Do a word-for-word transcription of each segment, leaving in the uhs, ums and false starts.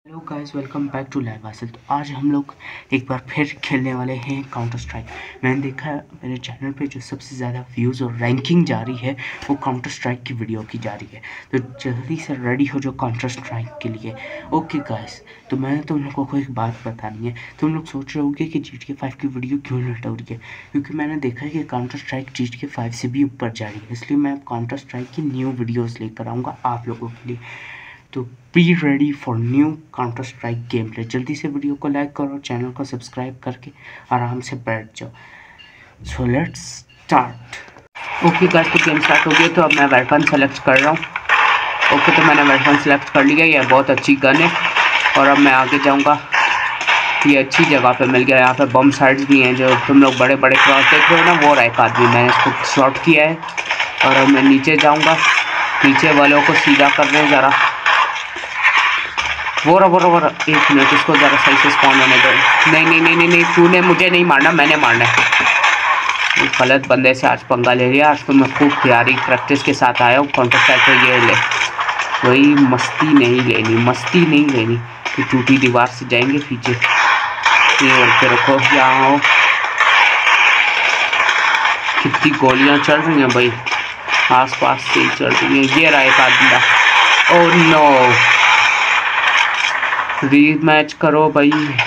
Hello guys, welcome back to live Hasil. तो आज हम लोग एक बार फिर खेलने वाले हैं काउंटर स्ट्राइक। मैंने देखा है मेरे चैनल पे जो सबसे ज़्यादा व्यूज़ और रैंकिंग जा रही है वो काउंटर स्ट्राइक की वीडियो की जा रही है। तो जल्दी से रेडी हो जाओ काउंटर स्ट्राइक के लिए। ओके गाइस, तो मैंने तुम लोगों को एक बात बतानी है। तुम लोग सोच रहे होगे कि जी टी ए फाइव की वीडियो क्यों लेट हो रही है, क्योंकि मैंने देखा है कि counter strike G T A five से भी ऊपर जा रही है। इसलिए मैं काउंटर स्ट्राइक की न्यू वीडियोज़ लेकर आऊँगा आप लोगों के लिए। तो be ready for new counter strike game play. जल्दी से वीडियो को लाइक करो, चैनल को सब्सक्राइब करके आराम से बैठ जाओ। So let's start. Okay guys, तो गेम स्टार्ट हो गया। तो अब मैं वेपन सेलेक्ट कर रहा हूँ। ओके, तो मैंने वेपन सेलेक्ट कर लिया। ये बहुत अच्छी गन है और अब मैं आगे जाऊँगा। ये अच्छी जगह पे मिल गया। यहाँ पे बम साइड्स भी हैं जो तुम लोग बड़े बड़े क्रॉस देख रहे हो ना, वो रहा एक आदमी। मैंने इसको शॉट किया है और अब मैं नीचे जाऊँगा। नीचे वालों को सीधा कर रहे हैं ज़रा। वो रहा वो रहा वो रहा एक मिनट, इसको ज़रा सही से स्पॉन होने दो। नहीं नहीं नहीं नहीं नहीं तूने मुझे नहीं मारना, मैंने मारना है। गलत बंदे से आज पंगा ले लिया। आज तो मैं खूब तैयारी प्रैक्टिस के साथ आया हूँ काउंटर स्ट्राइक पे। ये ले, वही मस्ती नहीं लेनी, मस्ती नहीं लेनी कि टूटी दीवार से जाएंगे पीछे। ये बोलते रखो, यहाँ हो। कितनी गोलियाँ चल रही हैं भाई, आस पास से चल रही हैं। ये रहा एक आदमी। ओह नो, रीमैच करो भाई।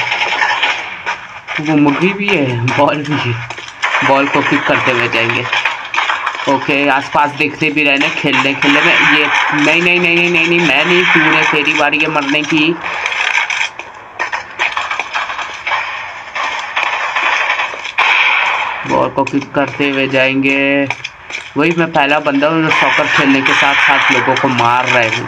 वो मुर्गी भी है, बॉल भी है। बॉल को किक करते हुए जाएंगे। ओके, आसपास देखते भी रहने, खेलने खेलने में। ये नहीं नहीं नहीं नहीं नहीं, नहीं मैं नहीं, तूने, तेरी बारी है मरने की। बॉल को किक करते हुए जाएंगे। वही मैं पहला बंदा हूँ जो सॉकर खेलने के साथ साथ लोगों को मार रहे हूँ।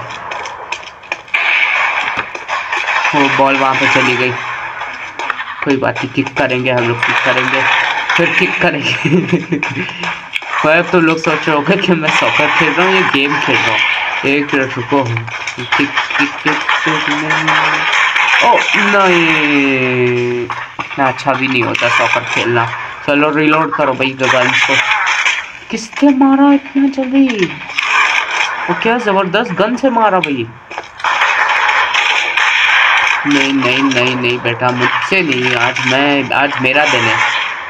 वो बॉल वहाँ पे चली गई, कोई बात नहीं, किक करेंगे हम लोग, किक करेंगे फिर किक करेंगे। अब तो लोग सोच रहे होंगे कि मैं सॉकर खेल रहा हूँ, ये गेम खेल रहा हूँ। एक मिनट रुको, किक किक किक। ओ नहीं, इतना अच्छा भी नहीं होता सॉकर खेलना। चलो रिलोड करो भाई गन को। किसने मारा इतना जल्दी? वो क्या ज़बरदस्त गन से मारा भाई। नहीं नहीं नहीं नहीं बेटा, मुझसे नहीं। आज मैं आज मेरा दिन है।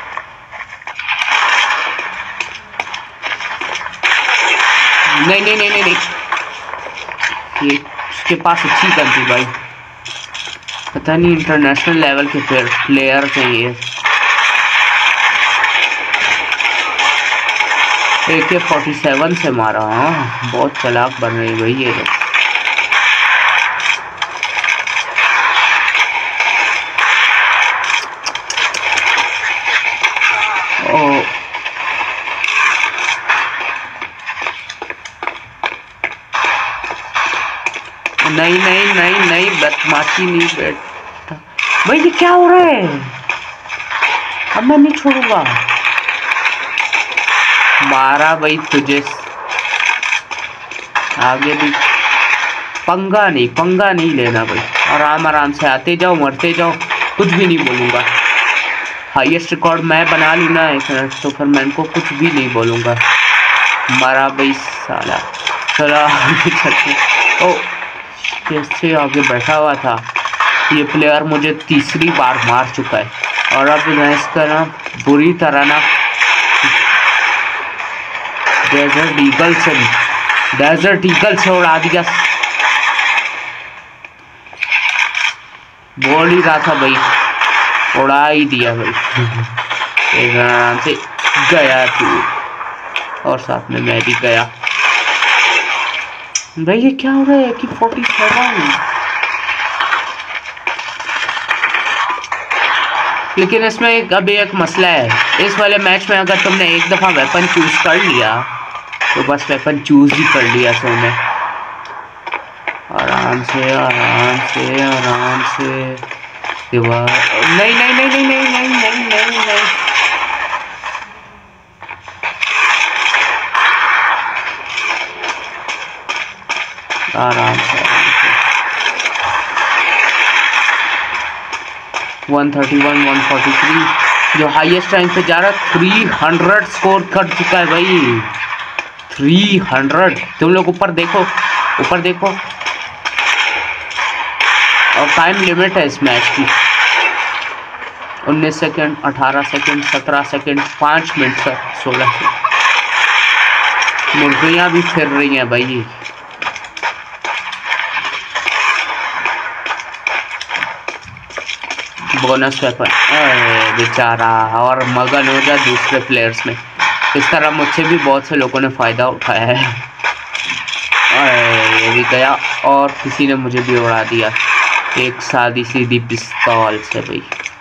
नहीं नहीं नहीं नहीं नहीं, ये उसके पास अच्छी गन थी भाई। पता नहीं इंटरनेशनल लेवल के प्लेयर थे ये। ए के फोर्टी सेवन से मारा। हाँ, बहुत चालाक बन रही भाई ये लोग। नहीं नहीं नहीं नहीं, बदमाशी नहीं बेटा। भाई ये क्या हो रहा है? अब मैं नहीं छोड़ूंगा। मारा भाई तुझे, आगे भी पंगा नहीं, पंगा नहीं लेना भाई। आराम आराम से आते जाओ, मरते जाओ, कुछ भी नहीं बोलूँगा। हाईएस्ट रिकॉर्ड मैं बना लूँ ना एक मिनट, तो फिर मैं इनको कुछ भी नहीं बोलूँगा। मारा भाई साला। चलो आगे चलते। ओ, कैसे आगे बैठा हुआ था ये प्लेयर, मुझे तीसरी बार मार चुका है। और अब मैं इसका ना बुरी तरह ना डेजर्ट ईगल से डेजर्ट ईगल से उड़ा दिया। बोल ही रहा था भाई, उड़ा ही दिया भाई। एक आराम से गया तू, और साथ में मैं भी गया। भाई ये क्या हो रहा है कि फोर्टी सेवन? लेकिन इसमें एक अभी एक मसला है। इस वाले मैच में अगर तुमने एक दफ़ा वेपन चूज कर लिया तो बस वेपन चूज ही कर लिया तुमने। आराम से आराम से आराम से दीवार। नहीं नहीं नहीं नहीं नहीं नहीं नहीं नहीं नहीं आराम से one thirty one, one forty three जो हाईएस्ट रैंक पे जा रहा है। थ्री हंड्रेड स्कोर कर चुका है भाई, थ्री हंड्रेड। तुम लोग ऊपर देखो, ऊपर देखो। और टाइम लिमिट है इस मैच की, उन्नीस सेकंड, अठारह सेकंड, सत्रह सेकंड, पाँच मिनट तक, सोलह सेकंड। मुर्गियाँ भी फिर रही हैं भाई। बोनस वेपन, बेचारा और मगन हो जाए दूसरे प्लेयर्स में। इस तरह मुझसे भी बहुत से लोगों ने फ़ायदा उठाया है। ये भी गया और किसी ने मुझे भी उड़ा दिया एक सादी सीधी पिस्तौल से भाई।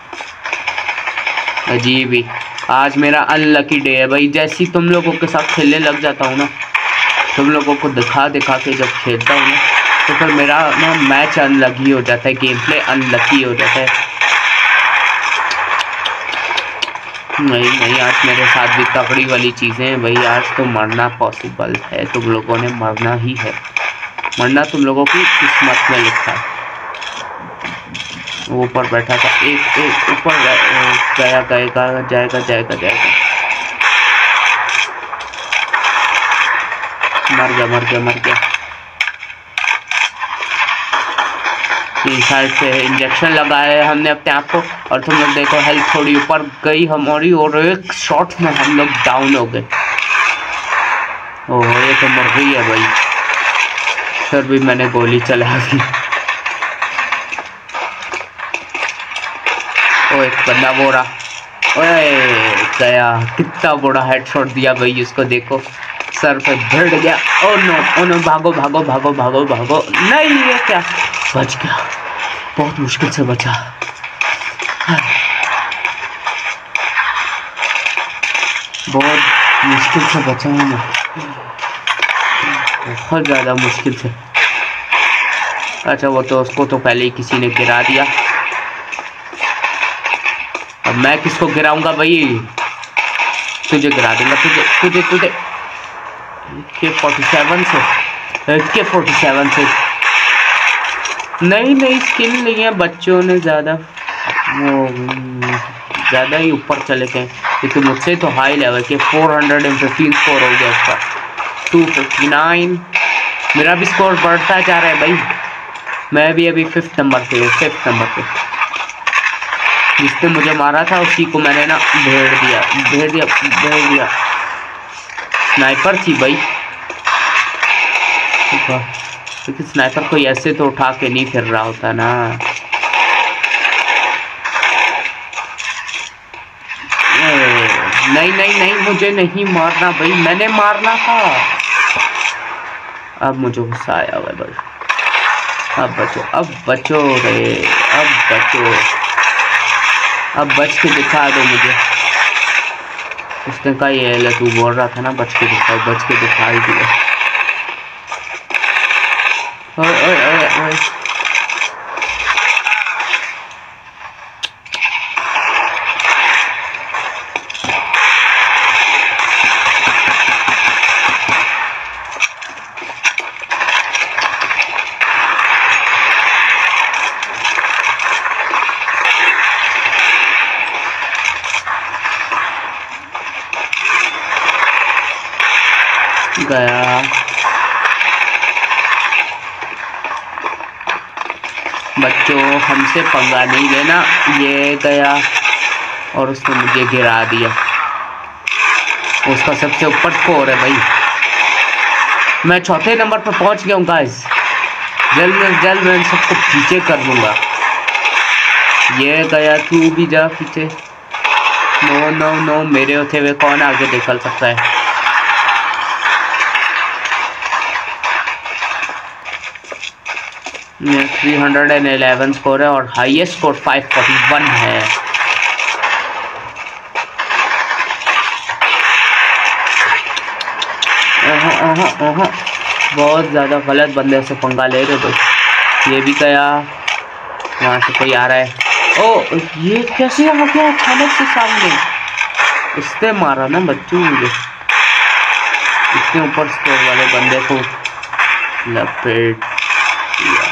अजीब ही, आज मेरा अनलकी डे है भाई। जैसे ही तुम लोगों के साथ खेलने लग जाता हूँ ना, तुम लोगों को दिखा दिखा के जब खेलता हूँ ना, तो फिर मेरा ना मैच अनलकी हो जाता है, गेम प्ले अनलकी हो जाता है। नहीं नहीं, आज मेरे साथ भी तगड़ी वाली चीज़ें हैं भाई। आज तो मरना पॉसिबल है, तुम लोगों ने मरना ही है, मरना तुम लोगों की किस्मत में लिखा है। वो ऊपर बैठा था, एक एक ऊपर गया गएगा जाएगा जाएगा जाएगा मर गया मर गया मर गया। तीन साइड से इंजेक्शन लगाया है हमने अपने आप को, और तुम लोग देखो हेल्थ थोड़ी ऊपर गई हमारी और एक शॉट में हम लोग डाउन हो गए। ओह ये तो मर गई है भाई, फिर भी मैंने गोली चला दी। ओ एक बंदा बोरा, ओए गया, कितना बड़ा हेडशॉट दिया भाई इसको, देखो सर पे भिड़ गया। ओ नो ओ नो, भागो भागो भागो भागो भागो। नहीं ये क्या, बच गया, बहुत मुश्किल से बचा। बहुत मुश्किल से बचा हूँ मैं, बहुत ज़्यादा मुश्किल से। अच्छा वो तो उसको तो पहले ही किसी ने गिरा दिया, अब मैं किसको गिराऊंगा भाई? तुझे गिरा दूंगा, तुझे तुझे तुझे के फोर्टी सेवन से के फोर्टी सेवन से नहीं नहीं, स्किल नहीं है बच्चों ने, ज़्यादा वो ज़्यादा ही ऊपर चले गए, क्योंकि मुझसे तो हाई लेवल के फोर हंड्रेड फिफ्टीन स्कोर हो गया उसका, टू फिफ्टी नाइन। मेरा भी स्कोर बढ़ता जा रहा है भाई, मैं भी अभी फिफ्थ नंबर पे हूँ, फिफ्थ नंबर पे। जिसने मुझे मारा था उसी को मैंने ना भेड़ दिया भेड़ दिया भेड़ दिया स्नाइपर थी भाई, क्योंकि स्नाइपर कोई ऐसे तो उठा के नहीं फिर रहा होता ना। नहीं नहीं नहीं, मुझे नहीं मारना भाई, मैंने मारना था। अब मुझे गुस्सा आया हुआ भाई, अब बचो अब बचो रे, अब बचो, अब बच के दिखा दो मुझे। उसने कहा ये ले, तू बोल रहा था ना बच के दिखाओ, बच के दिखा ही दिया। ओए ओए ओए ओए, गया बच्चों, हमसे पंगा नहीं लेना। ये गया और उसने मुझे गिरा दिया, उसका सबसे ऊपर स्कोर है भाई। मैं चौथे नंबर पर पहुंच गया हूँ गाइस, जल्द से जल्द मैं सबको पीछे कर दूंगा। ये गया, तू भी जा पीछे। नो नो नो, मेरे होते हुए कौन आगे निकल सकता है? थ्री हंड्रेड इलेवन स्कोर है और highest score five forty one है। आहा, आहा, आहा, बहुत ज़्यादा गलत बंदे से पंगा ले रहे भाई। ये भी गया, वहाँ से कोई आ रहा है। ओ ये कैसे आ गया अचानक से सामने? इसने मारा ना बच्चों मुझे, इसके ऊपर स्कोर वाले बंदे को लपेट दिया।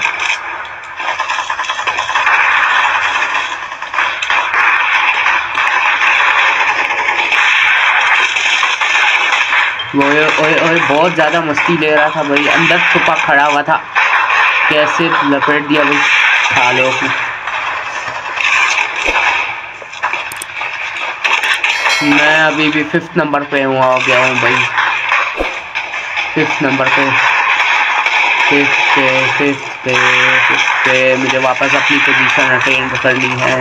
ओए ओए ओए, बहुत ज़्यादा मस्ती ले रहा था भाई, अंदर छुपा खड़ा हुआ था, कैसे लपेट दिया भाई। सालों की। मैं अभी भी फिफ्थ नंबर पे हूँ, आ गया हूँ भाई फिफ्थ नंबर पे, फिफ्थ पे फिफ्थ पे फिफ्थ पे मुझे वापस अपनी पोजीशन अटेन करनी है।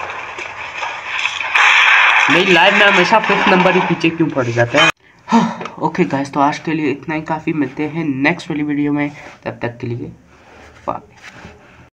मेरी लाइफ में हमेशा फिफ्थ नंबर ही पीछे क्यों पड़ जाता है। ओके गाइस, तो आज के लिए इतना ही काफ़ी। मिलते हैं नेक्स्ट वाली वीडियो में, तब तक के लिए